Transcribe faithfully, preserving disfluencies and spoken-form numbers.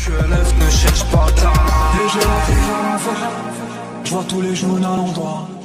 Q L F ne cherche pas ta. Et j'ai la vie à l'envers, je vois tous les jours à l'endroit.